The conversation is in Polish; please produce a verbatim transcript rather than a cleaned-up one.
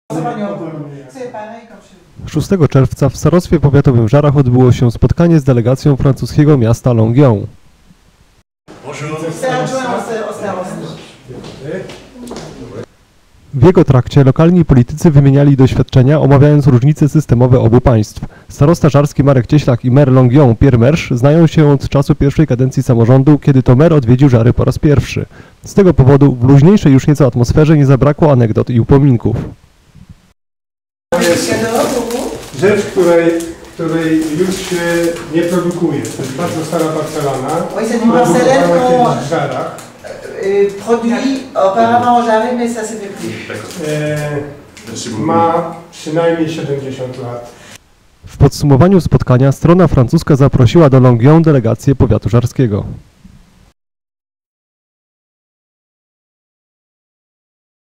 szóstego czerwca w starostwie powiatowym w Żarach odbyło się spotkanie z delegacją francuskiego miasta Longuyon. W jego trakcie lokalni politycy wymieniali doświadczenia, omawiając różnice systemowe obu państw. Starosta żarski Marek Cieślak i mer Longuyon Pierre Mersch znają się od czasu pierwszej kadencji samorządu, kiedy to mer odwiedził Żary po raz pierwszy. Z tego powodu w luźniejszej już nieco atmosferze nie zabrakło anegdot i upominków. To jest rzecz, której, której już się nie produkuje. To jest bardzo stara porcelana. Oui, c'est une porcelaine qu'on produit auparavant en Jarry, mais ça s'est fait plus. E, ma przynajmniej siedemdziesiąt lat. W podsumowaniu spotkania strona francuska zaprosiła do Longuyon delegację powiatu żarskiego.